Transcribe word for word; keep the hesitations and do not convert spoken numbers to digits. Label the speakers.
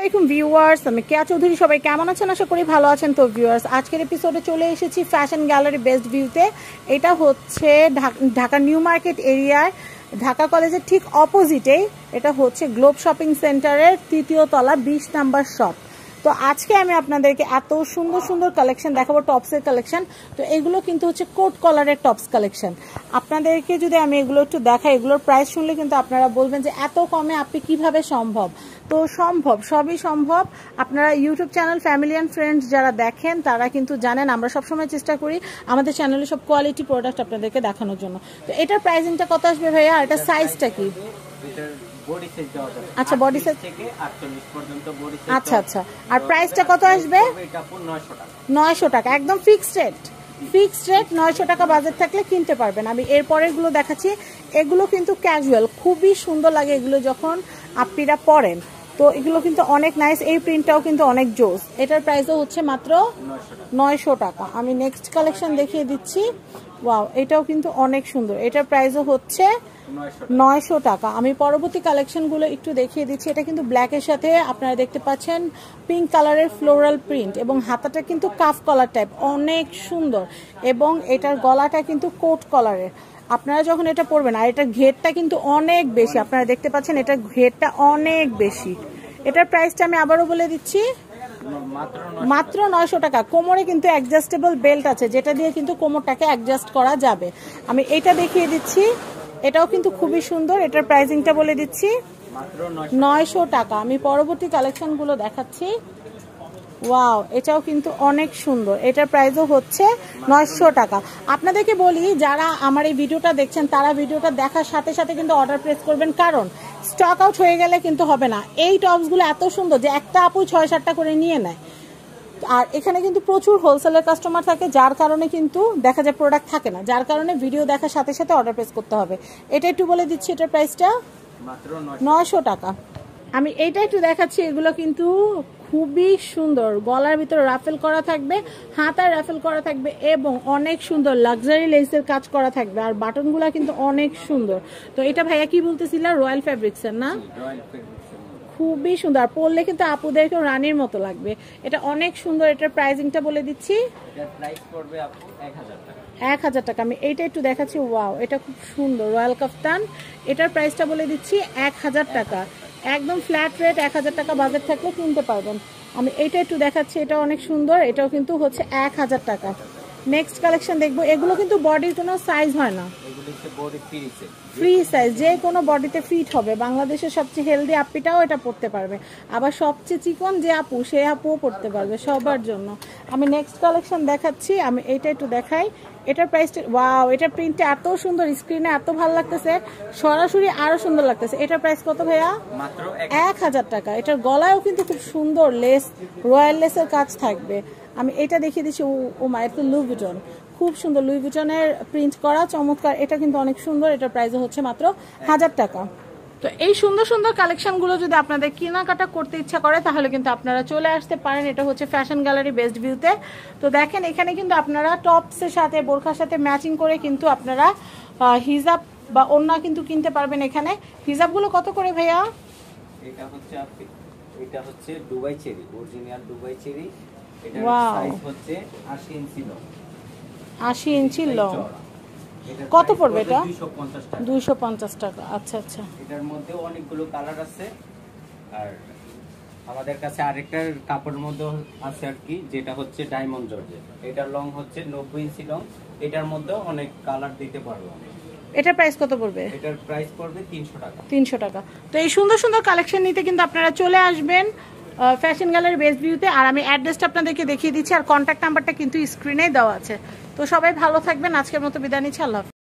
Speaker 1: আসসালামু আলাইকুম ভিউয়ার্স, আমি কেয়া চৌধুরী। সবাই কেমন আছেন? আশা করি ভালো আছেন। তো ভিউয়ার্স, আজকের এপিসোডে চলে এসেছি ফ্যাশন গ্যালারি বেস্ট ভিউতে। এটা হচ্ছে ঢাকা নিউ মার্কেট এরিয়ার ঢাকা কলেজের ঠিক অপোজিটেই। এটা হচ্ছে গ্লোব শপিং সেন্টারের তৃতীয় তলা বিশ নাম্বার শপ। তো আজকে আমি আপনাদেরকে এত সুন্দর সুন্দর কালেকশন দেখাবো, টপসের কালেকশন। তো এগুলো কিন্তু হচ্ছে কোট কলারের টপস কালেকশন। আপনাদেরকে যদি আমি এগুলো একটু দেখাই, এগুলোর প্রাইস শুনলে কিন্তু আপনারা বলবেন যে এত কমে আপনি কিভাবে সম্ভব। তো সম্ভব, সবই সম্ভব। আপনারা YouTube channel family and friends যারা দেখেন তারা কিন্তু জানেন আমরা সবসময় চেষ্টা করি আমাদের চ্যানেলে সব কোয়ালিটি প্রোডাক্ট আপনাদেরকে দেখানোর জন্য। তো এটার প্রাইসিংটা কত আসবে ভাইয়া? এটা সাইজটা কি? আচ্ছা, বডি সাইজ থেকে আটচল্লিশ পর্যন্ত বডি সাইজ। আচ্ছা আচ্ছা, আর প্রাইসটা কত আসবে? এটা নয়শো টাকা। নয়শো টাকা একদম ফিক্সড রেট। ফিক্সড রেট নয়শো টাকা বাজেট থাকলে কিনতে পারবেন। আমি এরপরের গুলো দেখাচ্ছি। এগুলো কিন্তু ক্যাজুয়াল, খুবই সুন্দর লাগে এগুলো যখন আপনারা পরেন। তো এগুলো কিন্তু অনেক নাইস। এই প্রিন্টটাও কিন্তু অনেক জোস। এটার প্রাইসও হচ্ছে মাত্র নয়শো টাকা। আমি নেক্সট কালেকশন দেখিয়ে দিচ্ছি। ওয়াও, এটাও কিন্তু অনেক সুন্দর। এটার প্রাইসও হচ্ছে নয়শো টাকা। আমি পরবর্তী কালেকশনগুলো একটু দেখিয়ে দিচ্ছি। এটা কিন্তু ব্ল্যাকের সাথে আপনারা দেখতে পাচ্ছেন পিঙ্ক কালারের ফ্লোরাল প্রিন্ট, এবং হাতাটা কিন্তু কাফ কলার টাইপ, অনেক সুন্দর। এবং এটার গলাটা কিন্তু কোট কলারের। আপনারা যখন এটা পরবেন, আর এটার ঘেরটা কিন্তু অনেক বেশি, আপনারা দেখতে পাচ্ছেন এটার ঘেরটা অনেক বেশি। এটার প্রাইসটা আমি আবারও বলে দিচ্ছি, মাত্র নয়শো টাকা। কোমরে কিন্তু অ্যাডজাস্টেবল বেল্ট আছে, যেটা দিয়ে কিন্তু কোমরটাকে অ্যাডজাস্ট করা যাবে। আমি এটা দেখিয়ে দিচ্ছি। এটাও কিন্তু খুবই সুন্দর। এটার প্রাইসিংটা বলে দিচ্ছি নয়শো টাকা। আমি পরবর্তী কালেকশনগুলো দেখাচ্ছি। ওয়াও, এটাও কিন্তু অনেক সুন্দর। এটার প্রাইসও হচ্ছে নয়শো টাকা। আপনাদেরকে বলি, যারা আমার এই ভিডিওটা দেখছেন তারা ভিডিওটা দেখার সাথে সাথে কিন্তু অর্ডার প্লেস করবেন, কারণ স্টক আউট হয়ে গেলে কিন্তু হবে না। এই টপসগুলো এত সুন্দর যে একটা আপু ছয় সাতটা করে নিয়ে নেয়। আর এখানে কিন্তু প্রচুর হোলসেলের কাস্টমার থাকে, যার কারণে কিন্তু দেখা যায় প্রোডাক্ট থাকে না, যার কারণে ভিডিও দেখার সাথে সাথে অর্ডার প্লেস করতে হবে। এটা একটু বলে দিচ্ছি, এটার প্রাইসটা নয়শো টাকা। আমি এইটা একটু দেখাচ্ছি। এগুলো কিন্তু খুবই সুন্দর। গলার ভিতরে রাফেল করা থাকবে, হাতায় রাফেল করা থাকবে, এবং অনেক সুন্দর লাক্সারি লেসের কাজ করা থাকবে। আর বাটনগুলো কিন্তু অনেক সুন্দর। তো এটা ভাইয়া কি বলতেছিল? রয়্যাল ফ্যাব্রিক্সের না? খুবই সুন্দর। পরলে কিন্তু আপুদেরকে রানীর মতো লাগবে। এটা অনেক সুন্দর। এটার প্রাইসিংটা বলে দিচ্ছি, এক হাজার টাকা। আমি এইটা একটু দেখাচ্ছি। ওয়াও, এটা খুব সুন্দর রয়্যাল কাফতান। এটার প্রাইসটা বলে দিচ্ছি এক হাজার টাকা। একদম ফ্ল্যাট রেট, এক হাজার টাকা বাজেট থাকলে কিনতে পারবেন। আমি এইটা একটু দেখাচ্ছি। এটা অনেক সুন্দর। এটাও কিন্তু হচ্ছে এক হাজার টাকা। নেক্সট কালেকশন দেখবো। এগুলো কিন্তু বডির কোনো সাইজ হয় না, ফ্রি সাইজ, যে কোনো বডিতে ফিট হবে। বাংলাদেশের সবচেয়ে হেলদি আপিটাও এটা পড়তে পারবে, আবার সবচেয়ে চিকন যে আপু সে আপুও পড়তে পারবে, সবার জন্য। আমি নেক্সট কালেকশন দেখাচ্ছি। আমি এইটা একটু দেখাই। এটার প্রাইসটা, ওয়াও, এটার প্রিন্টটা এত সুন্দর, স্ক্রিনে এত ভালো লাগতেছে, সরাসরি আরো সুন্দর লাগতেছে। এটার প্রাইস কত ভাইয়া? এক হাজার টাকা। এটার গলায়ও কিন্তু খুব সুন্দর লেস, রয়্যাল লেসের কাজ থাকবে। আমি এটা দেখিয়ে দিচ্ছি। ও মা, এটা লুই ভিটন, খুব সুন্দর লুই ভিটনের প্রিন্ট করা, চমৎকার। এটা কিন্তু অনেক সুন্দর। এটার প্রাইস হচ্ছে মাত্র হাজার টাকা। তো এই সুন্দর সুন্দর কালেকশনগুলো যদি আপনাদের কেনাকাটা করতে ইচ্ছা করে তাহলে কিন্তু আপনারা চলে আসতে পারেন। এটা হচ্ছে ফ্যাশন গ্যালারি বেস্ট ভিউতে। তো দেখেন, এখানে কিন্তু আপনারা টপসের সাথে বোরখার সাথে ম্যাচিং করে কিন্তু আপনারা হিজাব বা ওড়না কিন্তু কিনতে পারবেন। এখানে হিজাবগুলো কত করে ভাইয়া?
Speaker 2: এটা হচ্ছে এটা হচ্ছে Dubai cherry, original Dubai cherry. এটার সাইজ হচ্ছে আশি ইঞ্চি লং।
Speaker 1: আশি ইঞ্চি লং। কত পড়বে এটা? দুইশো পঞ্চাশ টাকা। আচ্ছা আচ্ছা।
Speaker 2: এটার মধ্যে অনেকগুলো কালার আছে। আর আমাদের কাছে আরেকটা কাপড়ের মধ্যে আছে আর কি, যেটা হচ্ছে ডায়মন্ড জর্জেট। এটার লং হচ্ছে নব্বই ইঞ্চি লং। এটার মধ্যে অনেক কালার দিতে পারবো।
Speaker 1: এটার প্রাইস কত পড়বে?
Speaker 2: এটার প্রাইস পড়বে তিনশো টাকা।
Speaker 1: তিনশো টাকা। তো এই সুন্দর সুন্দর কালেকশন নিতে কিন্তু আপনারা চলে আসবেন ফ্যাশন গ্যালারি বেস্ট ভিউতে। আর আমি অ্যাড্রেসটা আপনাদেরকে দেখিয়ে দিচ্ছি, আর কন্ট্যাক্ট নাম্বারটা কিন্তু স্ক্রিনেই দেওয়া আছে। তো সবাই ভালো থাকবেন। আজকের মতো বিদায় নিচ্ছি। আল্লাহ হাফেজ।